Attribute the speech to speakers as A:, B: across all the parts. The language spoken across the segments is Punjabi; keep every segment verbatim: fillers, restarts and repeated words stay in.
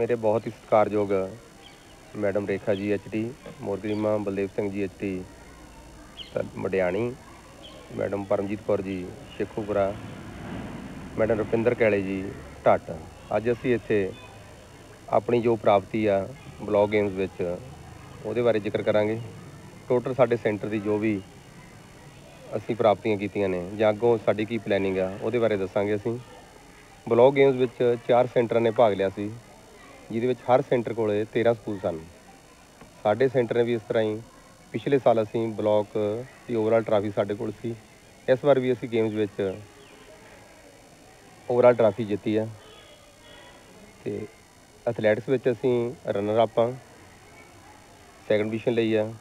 A: मेरे बहुत ही सत्कारयोग madam Rekha ji H D Morkarima, Baldev Singh ji H D Madiani, madam Paramjit Kaur ji Shekhupura, madam Rupinder Kaile ji ढट। अज असी इत्थे अपनी जो प्राप्ति आ ब्लॉक गेम्स विच ਉਹਦੇ बारे जिक्र करांगे। टोटल साडे सेंटर की जो भी ਅਸੀਂ ਪ੍ਰਾਪਤੀਆਂ ਕੀਤੀਆਂ ਨੇ ਜਾਂ ਅੱਗੋਂ ਸਾਡੀ ਕੀ ਪਲੈਨਿੰਗ ਆ ਉਹਦੇ ਬਾਰੇ ਦੱਸਾਂਗੇ। ਅਸੀਂ ਬਲੌਕ ਗੇਮਸ ਵਿੱਚ ਚਾਰ ਸੈਂਟਰਾਂ ਨੇ ਭਾਗ ਲਿਆ ਸੀ, ਜਿਹਦੇ ਵਿੱਚ ਹਰ ਸੈਂਟਰ ਕੋਲੇ ਤੇਰ੍ਹਾਂ ਸਕੂਲ ਸਨ। ਸਾਡੇ ਸੈਂਟਰ ਨੇ ਵੀ ਇਸ ਤਰ੍ਹਾਂ ਹੀ ਪਿਛਲੇ ਸਾਲ ਅਸੀਂ ਬਲੌਕ ਦੀ ਓਵਰਆਲ ਟਰਾਫੀ ਸਾਡੇ ਕੋਲ ਸੀ। ਇਸ ਵਾਰ ਵੀ ਅਸੀਂ ਗੇਮਸ ਵਿੱਚ ਓਵਰਆਲ ਟਰਾਫੀ ਜਿੱਤੀ ਆ ਅਤੇ ਐਥਲੈਟਿਕਸ ਵਿੱਚ ਅਸੀਂ ਰਨਰ ਅਪ ਹਾਂ, ਸੈਕਿੰਡ ਪੋਜੀਸ਼ਨ ਲਈ ਆ।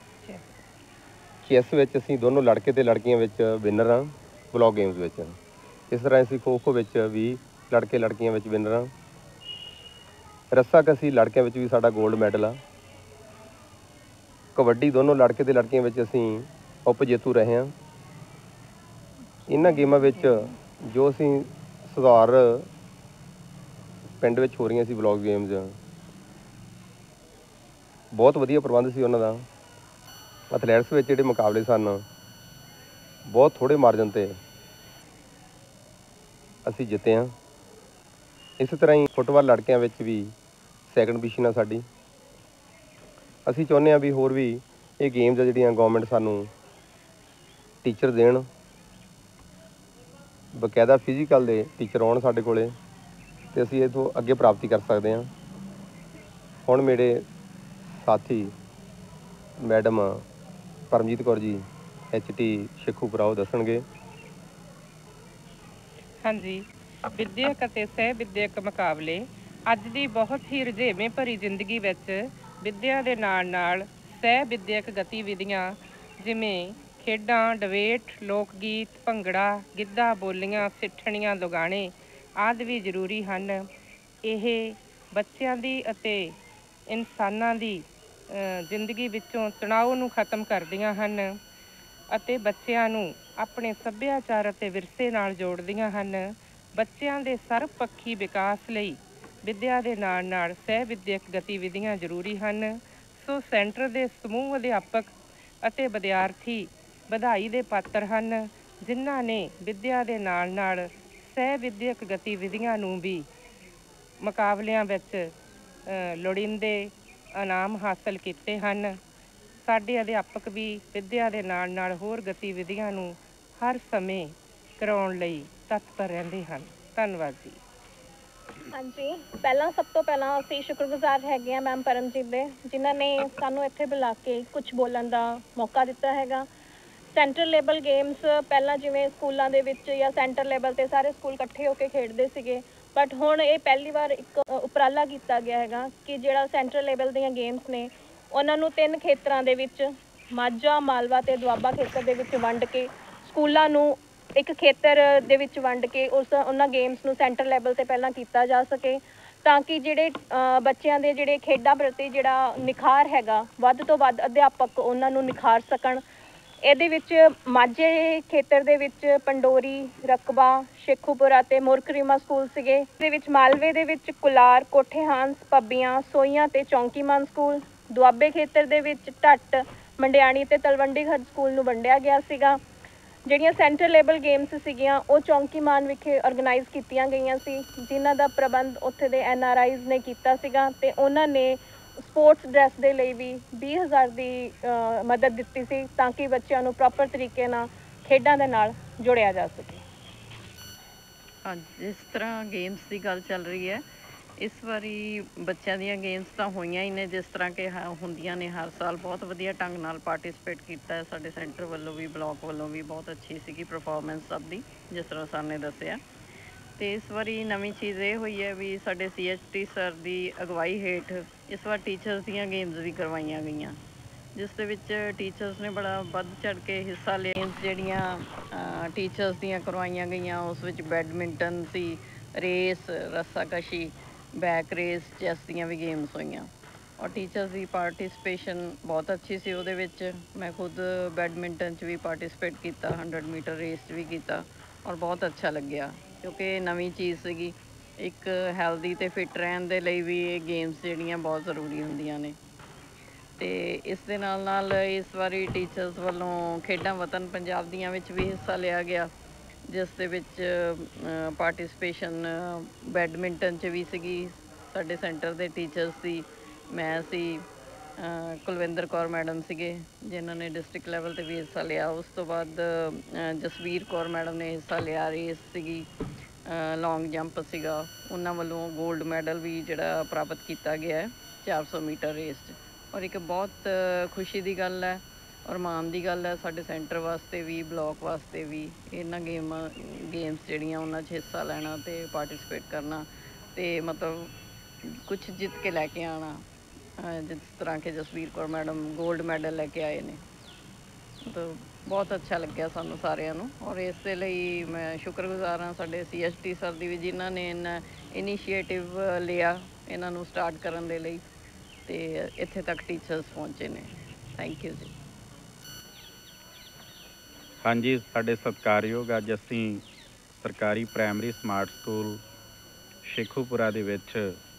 A: ਚੈਸ ਵਿੱਚ ਅਸੀਂ ਦੋਨੋਂ ਲੜਕੇ ਅਤੇ ਲੜਕੀਆਂ ਵਿੱਚ ਵਿਨਰ ਹਾਂ ਬਲੌਕ ਗੇਮਸ ਵਿੱਚ। ਇਸ ਤਰ੍ਹਾਂ ਅਸੀਂ ਖੋ ਖੋ ਵਿੱਚ ਵੀ ਲੜਕੇ ਲੜਕੀਆਂ ਵਿੱਚ ਵਿਨਰ ਹਾਂ। ਰੱਸਾ ਕਸੀ ਲੜਕਿਆਂ ਵਿੱਚ ਵੀ ਸਾਡਾ ਗੋਲਡ ਮੈਡਲ ਆ। ਕਬੱਡੀ ਦੋਨੋਂ ਲੜਕੇ ਅਤੇ ਲੜਕੀਆਂ ਵਿੱਚ ਅਸੀਂ ਉਪ ਜੇਤੂ ਰਹੇ ਹਾਂ। ਇਹਨਾਂ ਗੇਮਾਂ ਵਿੱਚ ਜੋ ਅਸੀਂ ਸੁਧਾਰ ਪਿੰਡ ਵਿੱਚ ਹੋ ਰਹੀਆਂ ਸੀ ਬਲੌਕ ਗੇਮਸ, ਬਹੁਤ ਵਧੀਆ ਪ੍ਰਬੰਧ ਸੀ ਉਹਨਾਂ ਦਾ। ਐਥਲੈਟਿਕਸ ਵਿੱਚ ਜਿਹੜੇ ਮੁਕਾਬਲੇ ਸਨ ਬਹੁਤ ਥੋੜ੍ਹੇ ਮਾਰਜਨ 'ਤੇ ਅਸੀਂ ਜਿੱਤੇ ਹਾਂ। ਇਸੇ ਤਰ੍ਹਾਂ ਹੀ ਫੁੱਟਬਾਲ ਲੜਕਿਆਂ ਵਿੱਚ ਵੀ ਸੈਕਿੰਡ ਪੋਜੀਸ਼ਨ ਆ ਸਾਡੀ। ਅਸੀਂ ਚਾਹੁੰਦੇ ਹਾਂ ਵੀ ਹੋਰ ਵੀ ਇਹ ਗੇਮਸ ਆ ਜਿਹੜੀਆਂ ਗੌਰਮੈਂਟ ਸਾਨੂੰ ਟੀਚਰ ਦੇਣ, ਬਕਾਇਦਾ ਫਿਜ਼ੀਕਲ ਦੇ ਟੀਚਰ ਆਉਣ ਸਾਡੇ ਕੋਲ ਅਤੇ ਅਸੀਂ ਇਹ ਤੋਂ ਅੱਗੇ ਪ੍ਰਾਪਤੀ ਕਰ ਸਕਦੇ ਹਾਂ। ਹੁਣ ਮੇਰੇ ਸਾਥੀ madam Paramjit Kaur ji H T Shekhupura ਉਹ ਦੱਸਣਗੇ।
B: ਹਾਂਜੀ, ਵਿੱਦਿਅਕ ਅਤੇ ਸਹਿ ਵਿੱਦਿਅਕ ਮੁਕਾਬਲੇ ਅੱਜ ਦੀ ਬਹੁਤ ਹੀ ਰੁਝੇਵੇਂ ਭਰੀ ਜ਼ਿੰਦਗੀ ਵਿੱਚ ਵਿੱਦਿਆ ਦੇ ਨਾਲ ਨਾਲ ਸਹਿ ਵਿੱਦਿਅਕ ਗਤੀਵਿਧੀਆਂ ਜਿਵੇਂ ਖੇਡਾਂ, ਡਿਬੇਟ, ਲੋਕ ਗੀਤ, ਭੰਗੜਾ, ਗਿੱਧਾ, ਬੋਲੀਆਂ, ਸਿੱਠਣੀਆਂ, ਲੁਗਾਣੇ ਆਦਿ ਵੀ ਜ਼ਰੂਰੀ ਹਨ। ਇਹ ਬੱਚਿਆਂ ਦੀ ਅਤੇ ਇਨਸਾਨਾਂ ਦੀ ਜ਼ਿੰਦਗੀ ਵਿੱਚੋਂ ਤਣਾਅ ਨੂੰ ਖਤਮ ਕਰਦੀਆਂ ਹਨ ਅਤੇ ਬੱਚਿਆਂ ਨੂੰ ਆਪਣੇ ਸੱਭਿਆਚਾਰ ਅਤੇ ਵਿਰਸੇ ਨਾਲ ਜੋੜਦੀਆਂ ਹਨ। ਬੱਚਿਆਂ ਦੇ ਸਰਬਪੱਖੀ ਵਿਕਾਸ ਲਈ ਵਿੱਦਿਆ ਦੇ ਨਾਲ ਨਾਲ ਸਹਿ ਵਿੱਦਿਅਕ ਗਤੀਵਿਧੀਆਂ ਜ਼ਰੂਰੀ ਹਨ। ਸੋ ਸੈਂਟਰ ਦੇ ਸਮੂਹ ਅਧਿਆਪਕ ਅਤੇ ਵਿਦਿਆਰਥੀ ਵਧਾਈ ਦੇ ਪਾਤਰ ਹਨ, ਜਿਨ੍ਹਾਂ ਨੇ ਵਿੱਦਿਆ ਦੇ ਨਾਲ ਨਾਲ ਸਹਿ ਵਿੱਦਿਅਕ ਗਤੀਵਿਧੀਆਂ ਨੂੰ ਵੀ ਮੁਕਾਬਲਿਆਂ ਵਿੱਚ ਲੋੜੀਂਦੇ ਇਨਾਮ ਹਾਸਲ ਕੀਤੇ ਹਨ। ਸਾਡੇ ਅਧਿਆਪਕ ਵੀ ਵਿੱਦਿਆ ਦੇ ਨਾਲ ਨਾਲ ਹੋਰ ਗਤੀਵਿਧੀਆਂ ਨੂੰ ਹਰ ਸਮੇਂ ਕਰਾਉਣ ਲਈ ਤਤਪਰ ਰਹਿੰਦੇ ਹਨ। ਧੰਨਵਾਦ ਜੀ।
C: ਹਾਂਜੀ, ਪਹਿਲਾਂ ਸਭ ਤੋਂ ਪਹਿਲਾਂ ਅਸੀਂ ਸ਼ੁਕਰਗੁਜ਼ਾਰ ਹੈਗੇ ਹਾਂ ਮੈਮ ਪਰਮਜੀਤ ਦੇ, ਜਿਨ੍ਹਾਂ ਨੇ ਸਾਨੂੰ ਇੱਥੇ ਬੁਲਾ ਕੇ ਕੁਝ ਬੋਲਣ ਦਾ ਮੌਕਾ ਦਿੱਤਾ ਹੈਗਾ। ਸੈਂਟਰ ਲੈਵਲ ਗੇਮਸ ਪਹਿਲਾਂ ਜਿਵੇਂ ਸਕੂਲਾਂ ਦੇ ਵਿੱਚ ਜਾਂ ਸੈਂਟਰ ਲੈਵਲ 'ਤੇ ਸਾਰੇ ਸਕੂਲ ਇਕੱਠੇ ਹੋ ਕੇ ਖੇਡਦੇ ਸੀਗੇ, ਬਟ ਹੁਣ ਇਹ ਪਹਿਲੀ ਵਾਰ ਇੱਕ ਉਪਰਾਲਾ ਕੀਤਾ ਗਿਆ ਹੈਗਾ ਕਿ ਜਿਹੜਾ ਸੈਂਟਰ ਲੈਵਲ ਦੀਆਂ ਗੇਮਸ ਨੇ ਉਹਨਾਂ ਨੂੰ ਤਿੰਨ ਖੇਤਰਾਂ ਦੇ ਵਿੱਚ ਮਾਝਾ, ਮਾਲਵਾ ਅਤੇ ਦੁਆਬਾ ਖੇਤਰ ਦੇ ਵਿੱਚ ਵੰਡ ਕੇ ਸਕੂਲਾਂ ਨੂੰ ਇੱਕ ਖੇਤਰ ਦੇ ਵਿੱਚ ਵੰਡ ਕੇ ਉਸ ਉਹਨਾਂ ਗੇਮਸ ਨੂੰ ਸੈਂਟਰ ਲੈਵਲ 'ਤੇ ਪਹਿਲਾਂ ਕੀਤਾ ਜਾ ਸਕੇ, ਤਾਂ ਕਿ ਜਿਹੜੇ ਬੱਚਿਆਂ ਦੇ ਜਿਹੜੇ ਖੇਡਾਂ ਪ੍ਰਤੀ ਜਿਹੜਾ ਨਿਖਾਰ ਹੈਗਾ ਵੱਧ ਤੋਂ ਵੱਧ ਅਧਿਆਪਕ ਉਹਨਾਂ ਨੂੰ ਨਿਖਾਰ ਸਕਣ। ਇਹਦੇ ਵਿੱਚ ਮਾਝੇ ਖੇਤਰ ਦੇ ਵਿੱਚ ਪੰਡੋਰੀ, ਰਕਬਾ, ਸ਼ੇਖੂਪੁਰਾ ਅਤੇ ਮੋਰਕਰੀਮਾ ਸਕੂਲ ਸੀਗੇ। ਇਹਦੇ ਵਿੱਚ ਮਾਲਵੇ ਦੇ ਵਿੱਚ ਕੁਲਾਰ, ਕੋਠੇ ਹਾਂਸ, ਪੱਬੀਆਂ, ਸੋਈਆਂ ਅਤੇ ਚੌਂਕੀਮਾਨ ਸਕੂਲ। ਦੁਆਬੇ ਖੇਤਰ ਦੇ ਵਿੱਚ ਢੱਟ, ਮੰਡਿਆਣੀ ਅਤੇ ਤਲਵੰਡੀ ਖਰੜ ਸਕੂਲ ਨੂੰ ਵੰਡਿਆ ਗਿਆ ਸੀਗਾ। ਜਿਹੜੀਆਂ ਸੈਂਟਰ ਲੈਵਲ ਗੇਮਸ ਸੀਗੀਆਂ ਉਹ ਚੌਂਕੀਮਾਨ ਵਿਖੇ ਔਰਗਨਾਈਜ਼ ਕੀਤੀਆਂ ਗਈਆਂ ਸੀ, ਜਿਨ੍ਹਾਂ ਦਾ ਪ੍ਰਬੰਧ ਉੱਥੇ ਦੇ ਐਨ ਆਰ ਆਈਜ਼ ਨੇ ਕੀਤਾ ਸੀਗਾ ਅਤੇ ਉਹਨਾਂ ਨੇ ਸਪੋਰਟਸ ਡਰੈਸ ਦੇ ਲਈ ਵੀ ਵੀਹ ਹਜ਼ਾਰ ਦੀ ਮਦਦ ਦਿੱਤੀ ਸੀ, ਤਾਂ ਕਿ ਬੱਚਿਆਂ ਨੂੰ ਪ੍ਰੋਪਰ ਤਰੀਕੇ ਨਾਲ ਖੇਡਾਂ ਦੇ ਨਾਲ ਜੋੜਿਆ ਜਾ ਸਕੇ।
D: ਹਾਂਜੀ, ਜਿਸ ਤਰ੍ਹਾਂ ਗੇਮਸ ਦੀ ਗੱਲ ਚੱਲ ਰਹੀ ਹੈ, ਇਸ ਵਾਰੀ ਬੱਚਿਆਂ ਦੀਆਂ ਗੇਮਸ ਤਾਂ ਹੋਈਆਂ ਹੀ ਨੇ ਜਿਸ ਤਰ੍ਹਾਂ ਕਿ ਹੁੰਦੀਆਂ ਨੇ ਹਰ ਸਾਲ। ਬਹੁਤ ਵਧੀਆ ਢੰਗ ਨਾਲ ਪਾਰਟੀਸਪੇਟ ਕੀਤਾ ਹੈ ਸਾਡੇ ਸੈਂਟਰ ਵੱਲੋਂ ਵੀ, ਬਲਾਕ ਵੱਲੋਂ ਵੀ ਬਹੁਤ ਅੱਛੀ ਸੀਗੀ ਪਰਫੋਰਮੈਂਸ ਸਭ ਦੀ, ਜਿਸ ਤਰ੍ਹਾਂ ਸਰ ਨੇ ਦੱਸਿਆ। ਅਤੇ ਇਸ ਵਾਰੀ ਨਵੀਂ ਚੀਜ਼ ਇਹ ਹੋਈ ਹੈ ਵੀ ਸਾਡੇ ਸੀ ਐਚ ਟੀ ਸਰ ਦੀ ਅਗਵਾਈ ਹੇਠ ਇਸ ਵਾਰ ਟੀਚਰਸ ਦੀਆਂ ਗੇਮਸ ਵੀ ਕਰਵਾਈਆਂ ਗਈਆਂ, ਜਿਸ ਦੇ ਵਿੱਚ ਟੀਚਰਸ ਨੇ ਬੜਾ ਵੱਧ ਚੜ੍ਹ ਕੇ ਹਿੱਸਾ ਲਿਆ। ਗੇਮਸ ਜਿਹੜੀਆਂ ਟੀਚਰਸ ਦੀਆਂ ਕਰਵਾਈਆਂ ਗਈਆਂ ਉਸ ਵਿੱਚ ਬੈਡਮਿੰਟਨ ਸੀ, ਰੇਸ, ਰੱਸਾਕਸ਼ੀ, ਬੈਕ ਰੇਸ, ਚੈਸ ਦੀਆਂ ਵੀ ਗੇਮਸ ਹੋਈਆਂ ਔਰ ਟੀਚਰਸ ਦੀ ਪਾਰਟੀਸਪੇਸ਼ਨ ਬਹੁਤ ਅੱਛੀ ਸੀ ਉਹਦੇ ਵਿੱਚ। ਮੈਂ ਖੁਦ ਬੈਡਮਿੰਟਨ 'ਚ ਵੀ ਪਾਰਟੀਸਪੇਟ ਕੀਤਾ, ਹੰਡਰਡ ਮੀਟਰ ਰੇਸ 'ਚ ਵੀ ਕੀਤਾ ਔਰ ਬਹੁਤ ਅੱਛਾ ਲੱਗਿਆ, ਕਿਉਂਕਿ ਇਹ ਨਵੀਂ ਚੀਜ਼ ਸੀਗੀ ਇੱਕ ਹੈਲਦੀ ਅਤੇ ਫਿੱਟ ਰਹਿਣ ਦੇ ਲਈ ਵੀ ਇਹ ਗੇਮਸ ਜਿਹੜੀਆਂ ਬਹੁਤ ਜ਼ਰੂਰੀ ਹੁੰਦੀਆਂ ਨੇ। ਅਤੇ ਇਸ ਦੇ ਨਾਲ ਨਾਲ ਇਸ ਵਾਰੀ ਟੀਚਰਸ ਵੱਲੋਂ ਖੇਡਾਂ ਵਤਨ ਪੰਜਾਬ ਦੀਆਂ ਵਿੱਚ ਵੀ ਹਿੱਸਾ ਲਿਆ ਗਿਆ, ਜਿਸ ਦੇ ਵਿੱਚ ਪਾਰਟੀਸਪੇਸ਼ਨ ਬੈਡਮਿੰਟਨ 'ਚ ਵੀ ਸੀਗੀ ਸਾਡੇ ਸੈਂਟਰ ਦੇ ਟੀਚਰਸ ਦੀ। ਮੈਂ ਸੀ, ਕੁਲਵਿੰਦਰ ਕੌਰ ਮੈਡਮ ਸੀਗੇ ਜਿਨ੍ਹਾਂ ਨੇ ਡਿਸਟ੍ਰਿਕਟ ਲੈਵਲ 'ਤੇ ਵੀ ਹਿੱਸਾ ਲਿਆ। ਉਸ ਤੋਂ ਬਾਅਦ ਜਸਵੀਰ ਕੌਰ ਮੈਡਮ ਨੇ ਹਿੱਸਾ ਲਿਆ, ਰੇਸ ਸੀਗੀ, ਲੌਂਗ ਜੰਪ ਸੀਗਾ, ਉਹਨਾਂ ਵੱਲੋਂ ਗੋਲਡ ਮੈਡਲ ਵੀ ਜਿਹੜਾ ਪ੍ਰਾਪਤ ਕੀਤਾ ਗਿਆ ਹੈ ਚਾਰ ਸੌ ਮੀਟਰ ਰੇਸ 'ਚ। ਔਰ ਇੱਕ ਬਹੁਤ ਖੁਸ਼ੀ ਦੀ ਗੱਲ ਹੈ ਔਰ ਮਾਣ ਦੀ ਗੱਲ ਹੈ ਸਾਡੇ ਸੈਂਟਰ ਵਾਸਤੇ ਵੀ, ਬਲੋਕ ਵਾਸਤੇ ਵੀ, ਇਹਨਾਂ ਗੇਮਾਂ ਗੇਮਸ ਜਿਹੜੀਆਂ ਉਹਨਾਂ 'ਚ ਹਿੱਸਾ ਲੈਣਾ ਅਤੇ ਪਾਰਟੀਸਪੇਟ ਕਰਨਾ ਅਤੇ ਮਤਲਬ ਕੁਛ ਜਿੱਤ ਕੇ ਲੈ ਕੇ ਆਉਣਾ, ਜਿਸ ਤਰ੍ਹਾਂ ਕਿ Jasvir Kaur madam gold medal ਲੈ ਕੇ ਆਏ ਨੇ। ਮਤਲਬ ਬਹੁਤ ਅੱਛਾ ਲੱਗਿਆ ਸਾਨੂੰ ਸਾਰਿਆਂ ਨੂੰ ਔਰ ਇਸ ਦੇ ਲਈ ਮੈਂ ਸ਼ੁਕਰਗੁਜ਼ਾਰ ਹਾਂ ਸਾਡੇ ਸੀ ਐਸ ਟੀ ਸਰ ਦੀ ਵੀ, ਜਿਨ੍ਹਾਂ ਨੇ ਇਹਨਾਂ ਇਨੀਸ਼ੀਏਟਿਵ ਲਿਆ ਇਹਨਾਂ ਨੂੰ ਸਟਾਰਟ ਕਰਨ ਦੇ ਲਈ ਅਤੇ ਇੱਥੇ ਤੱਕ ਟੀਚਰਸ ਪਹੁੰਚੇ ਨੇ। ਥੈਂਕ ਯੂ ਜੀ।
E: ਹਾਂਜੀ, ਸਾਡੇ ਸਤਿਕਾਰਯੋਗ ਅੱਜ ਅਸੀਂ ਸਰਕਾਰੀ ਪ੍ਰਾਇਮਰੀ ਸਮਾਰਟ ਸਕੂਲ ਸ਼ੇਖੂਪੁਰਾ ਦੇ ਵਿੱਚ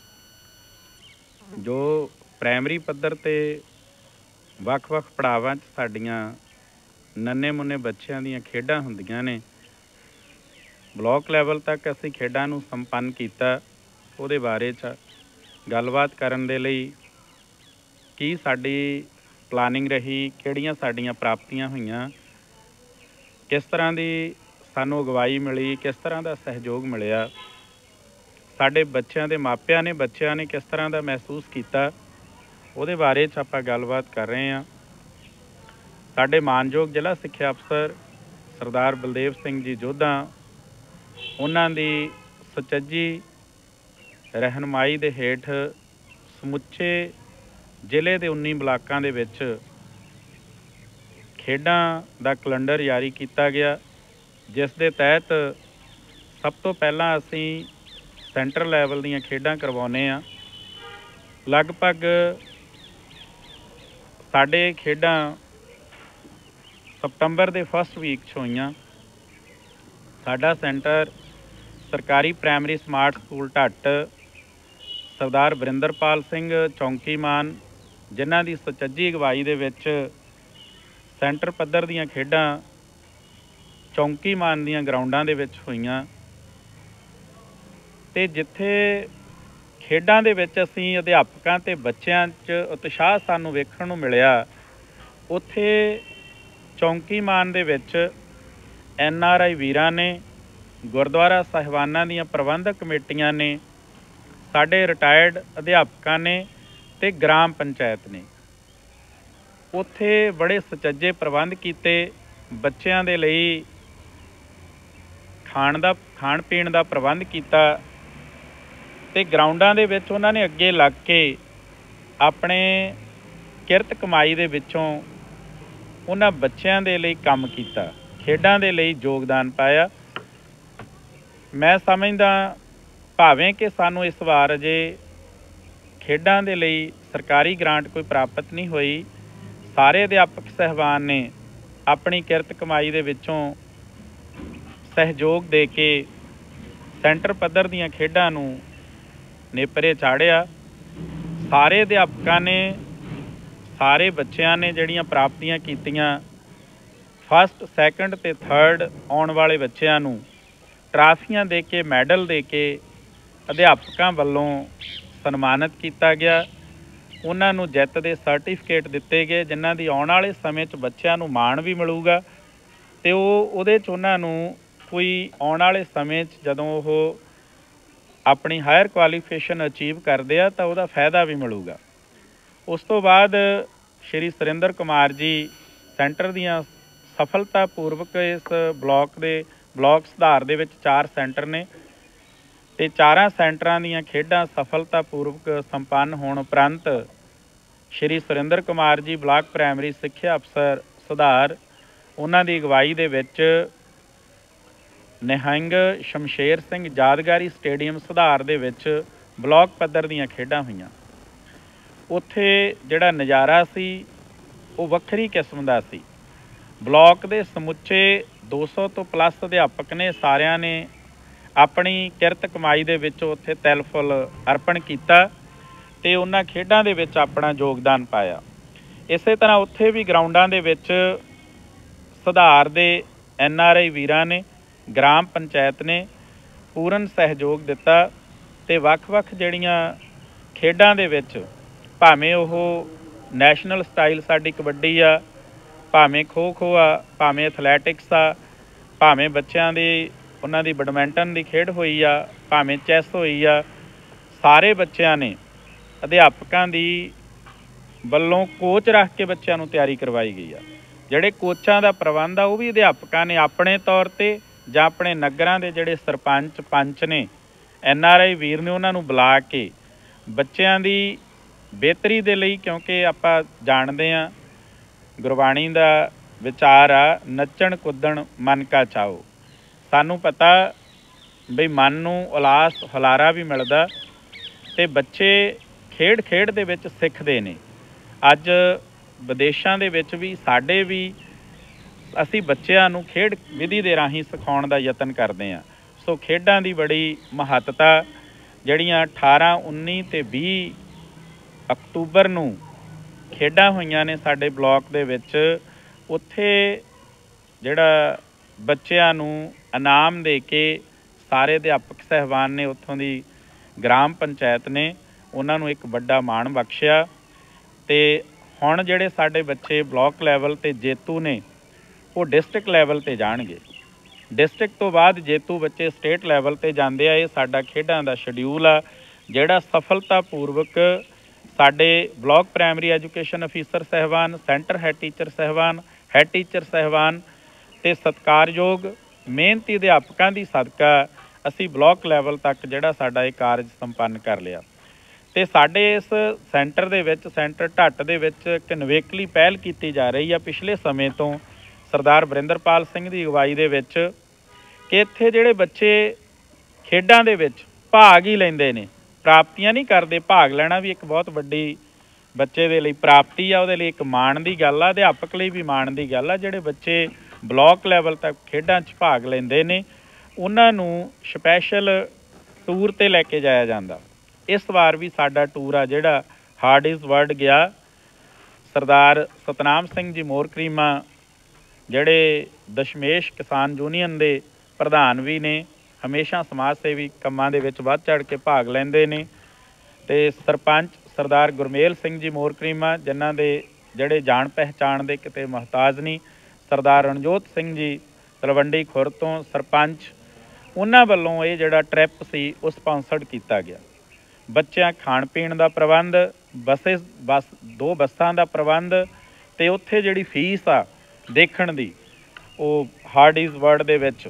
E: ਜੋ ਪ੍ਰਾਇਮਰੀ ਪੱਧਰ 'ਤੇ ਵੱਖ-ਵੱਖ ਪੜਾਵਾਂ 'ਚ ਸਾਡੀਆਂ ਨੰਨੇ ਮੁੰਨੇ ਬੱਚਿਆਂ ਦੀਆਂ ਖੇਡਾਂ ਹੁੰਦੀਆਂ ਨੇ, ਬਲਾਕ ਲੈਵਲ ਤੱਕ ਅਸੀਂ ਖੇਡਾਂ ਨੂੰ ਸੰਪੰਨ ਕੀਤਾ। ਉਹਦੇ ਬਾਰੇ 'ਚ ਗੱਲਬਾਤ ਕਰਨ ਦੇ ਲਈ ਕੀ ਸਾਡੀ ਪਲਾਨਿੰਗ ਰਹੀ, ਕਿਹੜੀਆਂ ਸਾਡੀਆਂ ਪ੍ਰਾਪਤੀਆਂ ਹੋਈਆਂ, ਕਿਸ ਤਰ੍ਹਾਂ ਦੀ ਸਾਨੂੰ ਅਗਵਾਈ ਮਿਲੀ, ਕਿਸ ਤਰ੍ਹਾਂ ਦਾ ਸਹਿਯੋਗ ਮਿਲਿਆ, ਸਾਡੇ ਬੱਚਿਆਂ ਦੇ ਮਾਪਿਆਂ ਨੇ ਬੱਚਿਆਂ ਨੇ ਕਿਸ ਤਰ੍ਹਾਂ ਦਾ ਮਹਿਸੂਸ ਕੀਤਾ, ਉਹਦੇ ਬਾਰੇ 'ਚ ਆਪਾਂ ਗੱਲਬਾਤ ਕਰ ਰਹੇ ਹਾਂ। ਸਾਡੇ ਮਾਨਯੋਗ ਜ਼ਿਲ੍ਹਾ ਸਿੱਖਿਆ ਅਫਸਰ ਸਰਦਾਰ ਬਲਦੇਵ ਸਿੰਘ ਜੀ ਜੋਧਾ, ਉਹਨਾਂ ਦੀ ਸੁਚੱਜੀ ਰਹਿਨੁਮਾਈ ਦੇ ਹੇਠ ਸਮੁੱਚੇ ਜ਼ਿਲ੍ਹੇ ਦੇ ਉੱਨੀ ਬਲਾਕਾਂ ਦੇ ਵਿੱਚ ਖੇਡਾਂ ਦਾ ਕੈਲੰਡਰ ਜਾਰੀ ਕੀਤਾ ਗਿਆ, ਜਿਸ ਦੇ ਤਹਿਤ ਸਭ ਤੋਂ ਪਹਿਲਾਂ ਅਸੀਂ ਸੈਂਟਰ ਲੈਵਲ ਦੀਆਂ ਖੇਡਾਂ ਕਰਵਾਉਂਦੇ ਹਾਂ। ਲਗਭਗ ਸਾਡੇ ਖੇਡਾਂ ਸਤੰਬਰ ਦੇ ਫਸਟ ਵੀਕ 'ਚ ਹੋਈਆਂ। ਸਾਡਾ ਸੈਂਟਰ ਸਰਕਾਰੀ primary smart school Dhatt Sardar Varinderpal Singh Chaunkiman, ਜਿਨ੍ਹਾਂ ਦੀ ਸੁਚੱਜੀ ਅਗਵਾਈ ਦੇ ਵਿੱਚ ਸੈਂਟਰ ਪੱਧਰ ਦੀਆਂ ਖੇਡਾਂ ਚੌਂਕੀਮਾਨ ਦੀਆਂ ਗਰਾਊਂਡਾਂ ਦੇ ਵਿੱਚ ਹੋਈਆਂ। ਅਤੇ ਜਿੱਥੇ ਖੇਡਾਂ ਦੇ ਵਿੱਚ ਅਸੀਂ ਅਧਿਆਪਕਾਂ ਅਤੇ ਬੱਚਿਆਂ 'ਚ ਉਤਸ਼ਾਹ ਸਾਨੂੰ ਵੇਖਣ ਨੂੰ ਮਿਲਿਆ, ਉੱਥੇ ਚੌਂਕੀਮਾਨ ਦੇ ਵਿੱਚ ਐਨ ਆਰ ਆਈ ਵੀਰਾਂ ਨੇ, ਗੁਰਦੁਆਰਾ ਸਾਹਿਬਾਨਾਂ ਦੀਆਂ ਪ੍ਰਬੰਧਕ ਕਮੇਟੀਆਂ ਨੇ, ਸਾਡੇ ਰਿਟਾਇਰਡ ਅਧਿਆਪਕਾਂ ਨੇ ਅਤੇ ਗ੍ਰਾਮ ਪੰਚਾਇਤ ਨੇ ਉੱਥੇ ਬੜੇ ਸੁਚੱਜੇ ਪ੍ਰਬੰਧ ਕੀਤੇ। ਬੱਚਿਆਂ ਦੇ ਲਈ ਖਾਣ ਦਾ ਖਾਣ ਪੀਣ ਦਾ ਪ੍ਰਬੰਧ ਕੀਤਾ ਅਤੇ ਗਰਾਊਂਡਾਂ ਦੇ ਵਿੱਚ ਉਹਨਾਂ ਨੇ ਅੱਗੇ ਲੱਗ ਕੇ ਆਪਣੇ ਕਿਰਤ ਕਮਾਈ ਦੇ ਵਿੱਚੋਂ ਉਹਨਾਂ ਬੱਚਿਆਂ ਦੇ ਲਈ ਕੰਮ ਕੀਤਾ, ਖੇਡਾਂ ਦੇ ਲਈ ਯੋਗਦਾਨ ਪਾਇਆ। ਮੈਂ ਸਮਝਦਾ ਭਾਵੇਂ ਕਿ ਸਾਨੂੰ ਇਸ ਵਾਰ ਅਜੇ ਖੇਡਾਂ ਦੇ ਲਈ ਸਰਕਾਰੀ ਗ੍ਰਾਂਟ ਕੋਈ ਪ੍ਰਾਪਤ ਨਹੀਂ ਹੋਈ, ਸਾਰੇ ਅਧਿਆਪਕ ਸਾਹਿਬਾਨ ਨੇ ਆਪਣੀ ਕਿਰਤ ਕਮਾਈ ਦੇ ਵਿੱਚੋਂ ਸਹਿਯੋਗ ਦੇ ਕੇ ਸੈਂਟਰ ਪੱਧਰ ਦੀਆਂ ਖੇਡਾਂ ਨੂੰ ਨੇਪਰੇ ਚਾੜ੍ਹਿਆ। ਸਾਰੇ ਅਧਿਆਪਕਾਂ ਨੇ, ਸਾਰੇ ਬੱਚਿਆਂ ਨੇ ਜਿਹੜੀਆਂ ਪ੍ਰਾਪਤੀਆਂ ਕੀਤੀਆਂ, ਫਸਟ ਸੈਕਿੰਡ ਅਤੇ ਥਰਡ ਆਉਣ ਵਾਲੇ ਬੱਚਿਆਂ ਨੂੰ ਟਰਾਫੀਆਂ ਦੇ ਕੇ, ਮੈਡਲ ਦੇ ਕੇ ਅਧਿਆਪਕਾਂ ਵੱਲੋਂ ਸਨਮਾਨਿਤ ਕੀਤਾ ਗਿਆ। ਉਹਨਾਂ ਨੂੰ ਜਿੱਤ ਦੇ ਸਰਟੀਫਿਕੇਟ ਦਿੱਤੇ ਗਏ, ਜਿਨ੍ਹਾਂ ਦੀ ਆਉਣ ਵਾਲੇ ਸਮੇਂ 'ਚ ਬੱਚਿਆਂ ਨੂੰ ਮਾਣ ਵੀ ਮਿਲੂਗਾ ਅਤੇ ਉਹ ਉਹਦੇ 'ਚ ਉਹਨਾਂ ਨੂੰ ਕੋਈ ਆਉਣ ਵਾਲੇ ਸਮੇਂ 'ਚ ਜਦੋਂ ਉਹ ਆਪਣੀ ਹਾਇਰ ਕੁਆਲੀਫਿਕੇਸ਼ਨ ਅਚੀਵ ਕਰਦੇ ਆ ਤਾਂ ਉਹਦਾ ਫਾਇਦਾ ਵੀ ਮਿਲੂਗਾ। ਉਸ ਤੋਂ ਬਾਅਦ ਸ਼੍ਰੀ ਸੁਰਿੰਦਰ ਕੁਮਾਰ ਜੀ ਸੈਂਟਰ ਦੀਆਂ ਸਫਲਤਾਪੂਰਵਕ ਇਸ ਬਲਾਕ ਦੇ ਬਲਾਕ ਸੁਧਾਰ ਦੇ ਵਿੱਚ ਚਾਰ ਸੈਂਟਰ ਨੇ ਅਤੇ ਚਾਰਾਂ ਸੈਂਟਰਾਂ ਦੀਆਂ ਖੇਡਾਂ ਸਫਲਤਾਪੂਰਵਕ ਸੰਪੰਨ ਹੋਣ ਉਪਰੰਤ ਸ਼੍ਰੀ ਸੁਰਿੰਦਰ ਕੁਮਾਰ ਜੀ ਬਲਾਕ ਪ੍ਰਾਇਮਰੀ ਸਿੱਖਿਆ ਅਫਸਰ ਸੁਧਾਰ, ਉਹਨਾਂ ਦੀ ਅਗਵਾਈ ਦੇ ਵਿੱਚ ਨਿਹੰਗ ਸ਼ਮਸ਼ੇਰ ਸਿੰਘ ਯਾਦਗਾਰੀ ਸਟੇਡੀਅਮ ਸੁਧਾਰ ਦੇ ਵਿੱਚ ਬਲਾਕ ਪੱਧਰ ਦੀਆਂ ਖੇਡਾਂ ਹੋਈਆਂ। ਉੱਥੇ ਜਿਹੜਾ ਨਜ਼ਾਰਾ ਸੀ ਉਹ ਵੱਖਰੀ ਕਿਸਮ ਦਾ ਸੀ। ਬਲਾਕ ਦੇ ਸਮੁੱਚੇ ਦੋ ਸੌ ਤੋਂ ਪਲੱਸ ਅਧਿਆਪਕ ਨੇ, ਸਾਰਿਆਂ ਨੇ ਆਪਣੀ ਕਿਰਤ ਕਮਾਈ ਦੇ ਵਿੱਚ ਉੱਥੇ ਤਿਲ ਫੁੱਲ ਅਰਪਣ ਕੀਤਾ ਤੇ ਉਹਨਾਂ ਖੇਡਾਂ ਦੇ ਵਿੱਚ ਆਪਣਾ ਯੋਗਦਾਨ ਪਾਇਆ। ਇਸੇ ਤਰ੍ਹਾਂ ਉੱਥੇ ਵੀ ਗਰਾਊਂਡਾਂ ਦੇ ਵਿੱਚ ਸੁਧਾਰ ਦੇ ਐਨ ਆਰ ਆਈ ਵੀਰਾਂ ਨੇ, ਗ੍ਰਾਮ ਪੰਚਾਇਤ ਨੇ ਪੂਰਨ ਸਹਿਯੋਗ ਦਿੱਤਾ ਤੇ ਵੱਖ-ਵੱਖ ਜਿਹੜੀਆਂ ਖੇਡਾਂ ਦੇ ਵਿੱਚ ਭਾਵੇਂ ਉਹ ਨੈਸ਼ਨਲ ਸਟਾਈਲ ਸਾਡੀ ਕਬੱਡੀ ਆ, ਭਾਵੇਂ ਖੋ ਖੋ ਆ, ਭਾਵੇਂ ਐਥਲੈਟਿਕਸ ਆ, ਭਾਵੇਂ ਬੱਚਿਆਂ ਦੀ ਉਹਨਾਂ ਦੀ ਬੈਡਮਿੰਟਨ ਦੀ ਖੇਡ ਹੋਈ ਆ, ਭਾਵੇਂ ਚੈਸ ਹੋਈ ਆ, ਸਾਰੇ ਬੱਚਿਆਂ ਨੇ ਅਧਿਆਪਕਾਂ ਦੀ ਵੱਲੋਂ ਕੋਚ ਰੱਖ ਕੇ ਬੱਚਿਆਂ ਨੂੰ ਤਿਆਰੀ ਕਰਵਾਈ ਗਈ ਆ। ਜਿਹੜੇ ਕੋਚਾਂ ਦਾ ਪ੍ਰਬੰਧ ਆ ਉਹ ਵੀ ਅਧਿਆਪਕਾਂ ਨੇ ਆਪਣੇ ਤੌਰ 'ਤੇ ਜਾਂ ਆਪਣੇ ਨਗਰਾਂ ਦੇ ਜਿਹੜੇ ਸਰਪੰਚ ਪੰਚ ਨੇ, ਐਨ ਆਰ ਆਈ ਵੀਰ ਨੇ, ਉਹਨਾਂ ਨੂੰ ਬੁਲਾ ਕੇ ਬੱਚਿਆਂ ਦੀ ਬਿਹਤਰੀ ਦੇ ਲਈ, ਕਿਉਂਕਿ ਆਪਾਂ ਜਾਣਦੇ ਹਾਂ ਗੁਰਬਾਣੀ ਦਾ ਵਿਚਾਰ ਆ ਨੱਚਣ ਕੁੱਦਣ ਮਨ ਕਾ ਚਾਓ। ਸਾਨੂੰ ਪਤਾ ਬਈ ਮਨ ਨੂੰ ਉਲਾਸ ਹੁਲਾਰਾ ਵੀ ਮਿਲਦਾ ਤੇ ਬੱਚੇ ਖੇਡ ਖੇਡ ਦੇ ਵਿੱਚ ਸਿੱਖਦੇ ਨੇ। ਅੱਜ ਵਿਦੇਸ਼ਾਂ ਦੇ ਵਿੱਚ ਵੀ ਸਾਡੇ ਵੀ ਅਸੀਂ ਬੱਚਿਆਂ ਨੂੰ ਖੇਡ ਵਿਧੀ ਦੇ ਰਾਹੀਂ ਸਿਖਾਉਣ ਦਾ ਯਤਨ ਕਰਦੇ ਹਾਂ। ਸੋ ਖੇਡਾਂ ਦੀ ਬੜੀ ਮਹੱਤਤਾ ਜਿਹੜੀਆਂ ਅਠਾਰਾਂ ਉੱਨੀ ਅਤੇ ਵੀਹ ਅਕਤੂਬਰ ਨੂੰ ਖੇਡਾਂ ਹੋਈਆਂ ਨੇ ਸਾਡੇ ਬਲਾਕ ਦੇ ਵਿੱਚ, ਉੱਥੇ ਜਿਹੜਾ ਬੱਚਿਆਂ ਨੂੰ ਇਨਾਮ ਦੇ ਕੇ ਸਾਰੇ ਅਧਿਆਪਕ ਸਾਹਿਬਾਨ ਨੇ, ਉੱਥੋਂ ਦੀ ਗ੍ਰਾਮ ਪੰਚਾਇਤ ਨੇ ਉਹਨਾਂ ਨੂੰ ਇੱਕ ਵੱਡਾ ਮਾਣ ਬਖਸ਼ਿਆ। ਅਤੇ ਹੁਣ ਜਿਹੜੇ ਸਾਡੇ ਬੱਚੇ ਬਲਾਕ ਲੈਵਲ 'ਤੇ ਜੇਤੂ ਨੇ ਉਹ ਡਿਸਟ੍ਰਿਕਟ ਲੈਵਲ 'ਤੇ ਜਾਣਗੇ। ਡਿਸਟ੍ਰਿਕਟ ਤੋਂ ਬਾਅਦ ਜੇਤੂ ਬੱਚੇ ਸਟੇਟ ਲੈਵਲ 'ਤੇ ਜਾਂਦੇ ਆ। ਇਹ ਸਾਡਾ ਖੇਡਾਂ ਦਾ ਸ਼ਡਿਊਲ ਆ ਜਿਹੜਾ ਸਫਲਤਾਪੂਰਵਕ ਸਾਡੇ ਬਲਾਕ ਪ੍ਰਾਇਮਰੀ ਐਜੂਕੇਸ਼ਨ ਅਫੀਸਰ ਸਾਹਿਬਾਨ, ਸੈਂਟਰ ਹੈੱਡ ਟੀਚਰ ਸਾਹਿਬਾਨ, ਹੈੱਡ ਟੀਚਰ ਸਾਹਿਬਾਨ ਅਤੇ ਸਤਿਕਾਰਯੋਗ ਮਿਹਨਤੀ ਅਧਿਆਪਕਾਂ ਦੀ ਸਦਕਾ ਅਸੀਂ ਬਲਾਕ ਲੈਵਲ ਤੱਕ ਜਿਹੜਾ ਸਾਡਾ ਇਹ ਕਾਰਜ ਸੰਪੰਨ ਕਰ ਲਿਆ। ਅਤੇ ਸਾਡੇ ਇਸ ਸੈਂਟਰ ਦੇ ਵਿੱਚ, ਸੈਂਟਰ ਢੱਟ ਦੇ ਵਿੱਚ ਇੱਕ ਨਿਵੇਕਲੀ ਪਹਿਲ ਕੀਤੀ ਜਾ ਰਹੀ ਆ ਪਿਛਲੇ ਸਮੇਂ ਤੋਂ ਸਰਦਾਰ ਵਰਿੰਦਰਪਾਲ ਸਿੰਘ ਦੀ ਅਗਵਾਈ ਦੇ ਵਿੱਚ, ਕਿ ਇੱਥੇ ਜਿਹੜੇ ਬੱਚੇ ਖੇਡਾਂ ਦੇ ਵਿੱਚ ਭਾਗ ਹੀ ਲੈਂਦੇ ਨੇ, ਪ੍ਰਾਪਤੀਆਂ ਨਹੀਂ ਕਰਦੇ। ਭਾਗ ਲੈਣਾ ਵੀ ਇੱਕ ਬਹੁਤ ਵੱਡੀ ਬੱਚੇ ਦੇ ਲਈ ਪ੍ਰਾਪਤੀ ਆ, ਉਹਦੇ ਲਈ ਇੱਕ ਮਾਣ ਦੀ ਗੱਲ ਆ, ਅਧਿਆਪਕ ਲਈ ਵੀ ਮਾਣ ਦੀ ਗੱਲ ਆ। ਜਿਹੜੇ ਬੱਚੇ ਬਲਾਕ ਲੈਵਲ ਤੱਕ ਖੇਡਾਂ 'ਚ ਭਾਗ ਲੈਂਦੇ ਨੇ ਉਹਨਾਂ ਨੂੰ ਸਪੈਸ਼ਲ ਟੂਰ 'ਤੇ ਲੈ ਕੇ ਜਾਇਆ ਜਾਂਦਾ। ਇਸ ਵਾਰ ਵੀ ਸਾਡਾ ਟੂਰ ਆ ਜਿਹੜਾ ਹਾਰਡ ਇਜ਼ ਵਰਡ ਗਿਆ। ਸਰਦਾਰ ਸਤਨਾਮ ਸਿੰਘ ਜੀ ਮੋਰਕਰੀਮਾ ਜਿਹੜੇ ਦਸ਼ਮੇਸ਼ ਕਿਸਾਨ ਯੂਨੀਅਨ ਦੇ ਪ੍ਰਧਾਨ ਵੀ ਨੇ, ਹਮੇਸ਼ਾ ਸਮਾਜ ਸੇਵੀ ਕੰਮਾਂ ਦੇ ਵਿੱਚ ਵੱਧ ਚੜ੍ਹ ਕੇ ਭਾਗ ਲੈਂਦੇ ਨੇ, ਅਤੇ ਸਰਪੰਚ ਸਰਦਾਰ ਗੁਰਮੇਲ ਸਿੰਘ ਜੀ ਮੋਰਕਰੀਮਾ ਜਿਨ੍ਹਾਂ ਦੇ ਜਿਹੜੇ ਜਾਣ ਪਹਿਚਾਣ ਦੇ ਕਿਤੇ ਮੁਹਤਾਜ ਨਹੀਂ, ਸਰਦਾਰ ਰਣਜੋਤ ਸਿੰਘ ਜੀ ਤਲਵੰਡੀ ਖੁਰ ਤੋਂ ਸਰਪੰਚ, ਉਹਨਾਂ ਵੱਲੋਂ ਇਹ ਜਿਹੜਾ ਟ੍ਰਿਪ ਸੀ ਉਹ ਸਪਾਂਸਰਡ ਕੀਤਾ ਗਿਆ। ਬੱਚਿਆਂ ਖਾਣ ਪੀਣ ਦਾ ਪ੍ਰਬੰਧ, ਬੱਸਿਸ ਬੱਸ ਦੋ ਬੱਸਾਂ ਦਾ ਪ੍ਰਬੰਧ, ਅਤੇ ਉੱਥੇ ਜਿਹੜੀ ਫੀਸ ਆ ਦੇਖਣ ਦੀ ਉਹ ਹਾਰਡ ਇਜ਼ ਵਰਡ ਦੇ ਵਿੱਚ,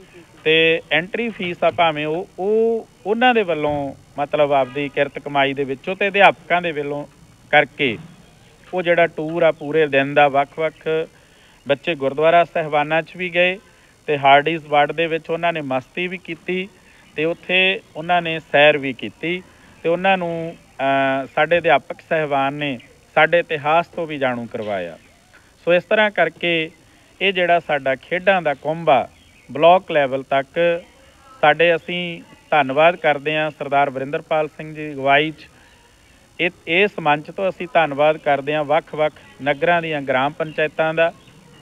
E: ਅਤੇ ਐਂਟਰੀ ਫੀਸ ਆ ਭਾਵੇਂ ਉਹ ਉਹ ਉਹਨਾਂ ਦੇ ਵੱਲੋਂ ਮਤਲਬ ਆਪਦੀ ਕਿਰਤ ਕਮਾਈ ਦੇ ਵਿੱਚੋਂ ਅਤੇ ਅਧਿਆਪਕਾਂ ਦੇ ਵੱਲੋਂ ਕਰਕੇ ਉਹ ਜਿਹੜਾ ਟੂਰ ਆ ਪੂਰੇ ਦਿਨ ਦਾ, ਵੱਖ-ਵੱਖ ਬੱਚੇ ਗੁਰਦੁਆਰਾ ਸਾਹਿਬਾਨਾਂ 'ਚ ਵੀ ਗਏ ਅਤੇ ਹਾਰਡ ਇਜ਼ ਵਰਡ ਦੇ ਵਿੱਚ ਉਹਨਾਂ ਨੇ ਮਸਤੀ ਵੀ ਕੀਤੀ ਅਤੇ ਉੱਥੇ ਉਹਨਾਂ ਨੇ ਸੈਰ ਵੀ ਕੀਤੀ ਅਤੇ ਉਹਨਾਂ ਨੂੰ ਸਾਡੇ ਅਧਿਆਪਕ ਸਾਹਿਬਾਨ ਨੇ ਸਾਡੇ ਇਤਿਹਾਸ ਤੋਂ ਵੀ ਜਾਣੂ ਕਰਵਾਇਆ। ਸੋ ਇਸ ਤਰ੍ਹਾਂ ਕਰਕੇ ਇਹ ਜਿਹੜਾ ਸਾਡਾ ਖੇਡਾਂ ਦਾ ਕੁੰਭ ਆ ਬਲਾਕ ਲੈਵਲ ਤੱਕ, ਸਾਡੇ ਅਸੀਂ ਧੰਨਵਾਦ ਕਰਦੇ ਹਾਂ ਸਰਦਾਰ ਵਰਿੰਦਰਪਾਲ ਸਿੰਘ ਜੀ ਅਗਵਾਈ 'ਚ। ਇਹ ਇਸ ਮੰਚ ਤੋਂ ਅਸੀਂ ਧੰਨਵਾਦ ਕਰਦੇ ਹਾਂ ਵੱਖ-ਵੱਖ ਨਗਰਾਂ ਦੀਆਂ ਗ੍ਰਾਮ ਪੰਚਾਇਤਾਂ ਦਾ,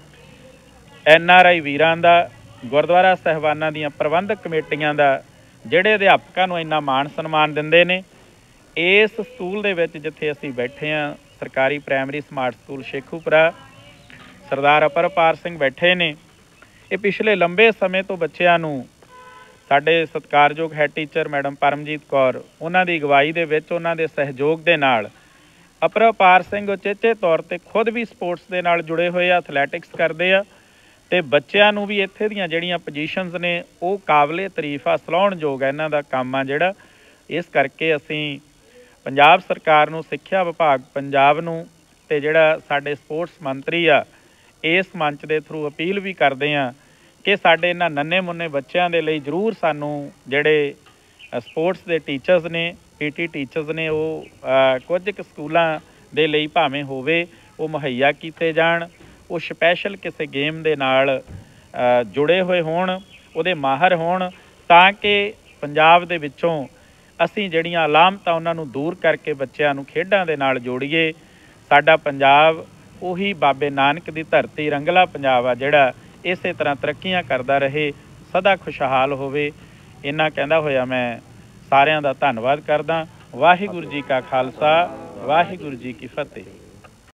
E: ਐਨ ਆਰ ਆਈ ਵੀਰਾਂ ਦਾ, ਗੁਰਦੁਆਰਾ ਸਾਹਿਬਾਨਾਂ ਦੀਆਂ ਪ੍ਰਬੰਧਕ ਕਮੇਟੀਆਂ ਦਾ, ਜਿਹੜੇ ਅਧਿਆਪਕਾਂ ਨੂੰ ਇੰਨਾ ਮਾਣ ਸਨਮਾਨ ਦਿੰਦੇ ਨੇ। ਇਸ ਸਕੂਲ ਦੇ ਵਿੱਚ ਜਿੱਥੇ ਅਸੀਂ ਬੈਠੇ ਹਾਂ, ਸਰਕਾਰੀ primary smart school Shekhupura, Sardar Aparpar Singh ਬੈਠੇ ਨੇ। ਇਹ ਪਿਛਲੇ ਲੰਬੇ ਸਮੇਂ ਤੋਂ ਬੱਚਿਆਂ ਨੂੰ ਸਾਡੇ ਸਤਿਕਾਰਯੋਗ head teacher madam Paramjit Kaur ਉਹਨਾਂ ਦੀ ਅਗਵਾਈ ਦੇ ਵਿੱਚ, ਉਹਨਾਂ ਦੇ ਸਹਿਯੋਗ ਦੇ ਨਾਲ ਅਪਰਪਾਰ ਸਿੰਘ ਉਚੇਚੇ ਤੌਰ 'ਤੇ ਖੁਦ ਵੀ ਸਪੋਰਟਸ ਦੇ ਨਾਲ ਜੁੜੇ ਹੋਏ ਆ, ਐਥਲੈਟਿਕਸ ਕਰਦੇ ਆ, ਅਤੇ ਬੱਚਿਆਂ ਨੂੰ ਵੀ ਇੱਥੇ ਦੀਆਂ ਜਿਹੜੀਆਂ ਪੋਜੀਸ਼ਨਸ ਨੇ ਉਹ ਕਾਬਲੇ ਤਾਰੀਫ ਆ, ਸਲਾਹੁਣਯੋਗ ਹੈ ਇਹਨਾਂ ਦਾ ਕੰਮ ਆ ਜਿਹੜਾ। ਇਸ ਕਰਕੇ ਅਸੀਂ ਪੰਜਾਬ ਸਰਕਾਰ ਨੂੰ, ਸਿੱਖਿਆ ਵਿਭਾਗ ਪੰਜਾਬ ਨੂੰ, ਅਤੇ ਜਿਹੜਾ ਸਾਡੇ ਸਪੋਰਟਸ ਮੰਤਰੀ ਆ, ਇਸ ਮੰਚ ਦੇ ਥਰੂ ਅਪੀਲ ਵੀ ਕਰਦੇ ਹਾਂ ਕਿ ਸਾਡੇ ਇਹਨਾਂ ਨੰਨੇ ਮੁੰਨੇ ਬੱਚਿਆਂ ਦੇ ਲਈ ਜ਼ਰੂਰ ਸਾਨੂੰ ਜਿਹੜੇ ਸਪੋਰਟਸ ਦੇ ਟੀਚਰਸ ਨੇ, ਪੀ ਟੀ ਟੀਚਰਸ ਨੇ, ਉਹ ਕੁਝ ਕੁ ਸਕੂਲਾਂ ਦੇ ਲਈ ਭਾਵੇਂ ਹੋਵੇ ਉਹ ਮੁਹੱਈਆ ਕੀਤੇ ਜਾਣ। ਉਹ ਸਪੈਸ਼ਲ ਕਿਸੇ ਗੇਮ ਦੇ ਨਾਲ ਜੁੜੇ ਹੋਏ ਹੋਣ, ਉਹਦੇ ਮਾਹਰ ਹੋਣ, ਤਾਂ ਕਿ ਪੰਜਾਬ ਦੇ ਵਿੱਚੋਂ ਅਸੀਂ ਜਿਹੜੀਆਂ ਅਲਾਮਤਾਂ ਉਹਨਾਂ ਨੂੰ ਦੂਰ ਕਰਕੇ ਬੱਚਿਆਂ ਨੂੰ ਖੇਡਾਂ ਦੇ ਨਾਲ ਜੋੜੀਏ। ਸਾਡਾ ਪੰਜਾਬ ਉਹੀ ਬਾਬੇ ਨਾਨਕ ਦੀ ਧਰਤੀ ਰੰਗਲਾ ਪੰਜਾਬ ਆ ਜਿਹੜਾ ਇਸੇ ਤਰ੍ਹਾਂ ਤਰੱਕੀਆਂ ਕਰਦਾ ਰਹੇ, ਸਦਾ ਖੁਸ਼ਹਾਲ ਹੋਵੇ। ਇੰਨਾ ਕਹਿੰਦਾ ਹੋਇਆ ਮੈਂ ਸਾਰਿਆਂ ਦਾ ਧੰਨਵਾਦ ਕਰਦਾ। ਵਾਹਿਗੁਰੂ ਜੀ ਕਾ ਖਾਲਸਾ, ਵਾਹਿਗੁਰੂ ਜੀ ਕੀ ਫਤਿਹ।